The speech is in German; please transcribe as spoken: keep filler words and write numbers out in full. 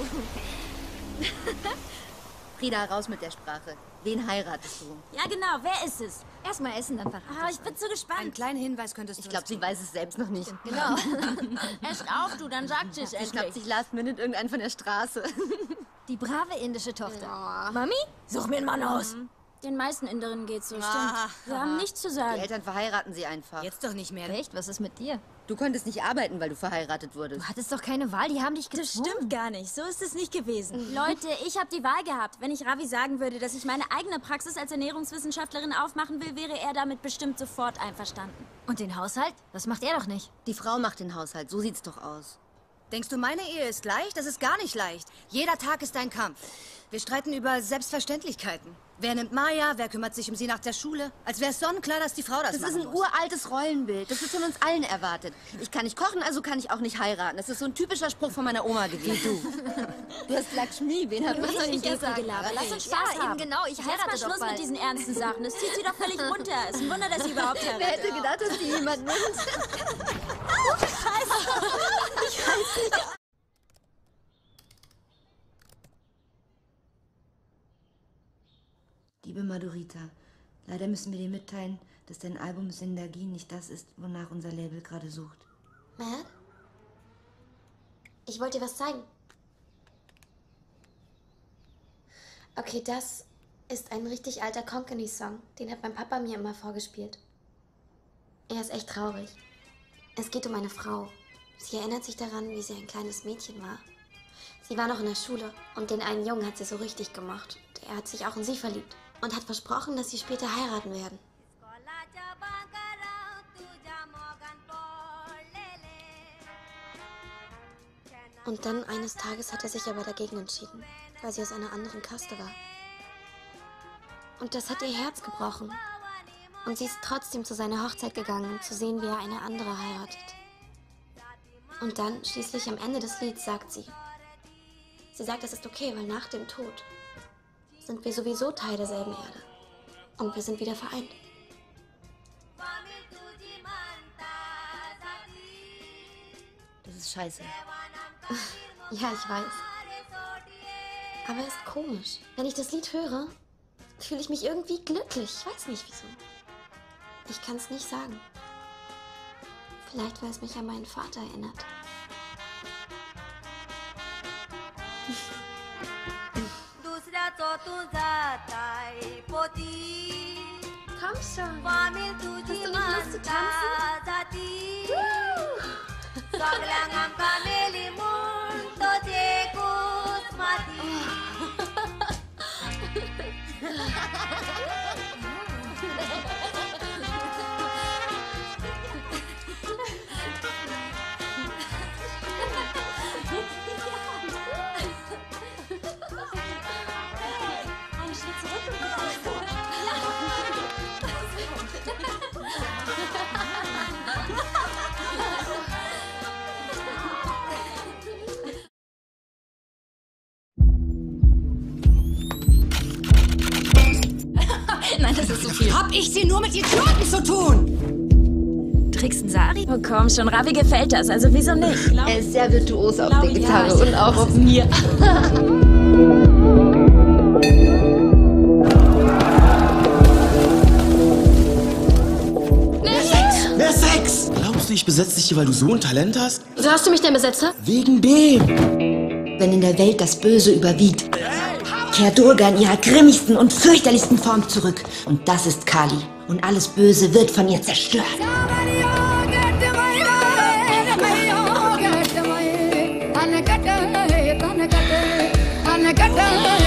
Frieda, raus mit der Sprache. Wen heiratest du? Ja, genau. Wer ist es? Erstmal essen, dann verrate Ah, ich bin so gespannt. Einen kleinen Hinweis könntest du... Ich glaube, sie weiß es selbst noch nicht. Genau. Erst auf, du, dann sagt sie es Sie schnappt endlich. sich last minute irgendeinen von der Straße. Die brave indische Tochter. Mami? Such mir einen Mann aus. Den meisten Inderinnen geht's so, stimmt. Ah, Wir haben nichts zu Die sagen. Eltern verheiraten sie einfach. Jetzt doch nicht mehr. Echt? Was ist mit dir? Du konntest nicht arbeiten, weil du verheiratet wurdest. Du hattest doch keine Wahl, die haben dich Das gezwungen. stimmt gar nicht. So ist es nicht gewesen. Leute, ich habe die Wahl gehabt. Wenn ich Ravi sagen würde, dass ich meine eigene Praxis als Ernährungswissenschaftlerin aufmachen will, wäre er damit bestimmt sofort einverstanden. Und den Haushalt? Das macht er doch nicht. Die Frau macht den Haushalt, so sieht's doch aus. Denkst du, meine Ehe ist leicht? Das ist gar nicht leicht. Jeder Tag ist ein Kampf. Wir streiten über Selbstverständlichkeiten. Wer nimmt Maya? Wer kümmert sich um sie nach der Schule? Als wäre es sonnenklar, dass die Frau das, Das machen ist ein muss. uraltes Rollenbild. Das wird von uns allen erwartet. Ich kann nicht kochen, also kann ich auch nicht heiraten. Das ist so ein typischer Spruch von meiner Oma gewesen. Du. Du hast Lakshmi, wen hat man Was soll ich dir jetzt sagen? Gelaber? Lass uns Ja, Spaß eben haben. genau. Ich Jetzt mal heirate doch Schluss bald. mit diesen ernsten Sachen. Das zieht sie doch völlig runter. Ist ein Wunder, dass sie überhaupt Wer heiratet. hätte gedacht, dass die jemand nimmt? Liebe Madhurita, leider müssen wir dir mitteilen, dass dein Album Zindagi nicht das ist, wonach unser Label gerade sucht. Matt? Ich wollte dir was zeigen. Okay, das ist ein richtig alter Konkani-Song. Den hat mein Papa mir immer vorgespielt. Er ist echt traurig. Es geht um eine Frau. Sie erinnert sich daran, wie sie ein kleines Mädchen war. Sie war noch in der Schule und den einen Jungen hat sie so richtig gemocht. Er hat sich auch in sie verliebt und hat versprochen, dass sie später heiraten werden. Und dann eines Tages hat er sich aber dagegen entschieden, weil sie aus einer anderen Kaste war. Und das hat ihr Herz gebrochen. Und sie ist trotzdem zu seiner Hochzeit gegangen, um zu sehen, wie er eine andere heiratet. Und dann, schließlich am Ende des Lieds, sagt sie, sie sagt, das ist okay, weil nach dem Tod sind wir sowieso Teil derselben Erde. Und wir sind wieder vereint. Das ist scheiße. Ja, ich weiß. Aber es ist komisch. Wenn ich das Lied höre, fühle ich mich irgendwie glücklich. Ich weiß nicht wieso. Ich kann es nicht sagen. Vielleicht, weil es mich an meinen Vater erinnert. Komm schon. Hast du nicht Lust zu tanzen? Einen Schritt zurück und wieder vor. Nein, das ist so viel. Hab ich sie nur mit Idioten zu tun? Trickst ein Sari? Oh komm schon, Ravi gefällt das, also wieso nicht? Er ist sehr virtuos auf Glaub der ich, Gitarre ja. und auch auf mir. Mehr Sex! Glaubst du, ich besetze dich hier, weil du so ein Talent hast? Wieso hast du mich denn besetzt? Wegen dem! Wenn in der Welt das Böse überwiegt, kehrt Durga in ihrer grimmigsten und fürchterlichsten Form zurück. Und das ist Kali. Und alles Böse wird von ihr zerstört. Anakata,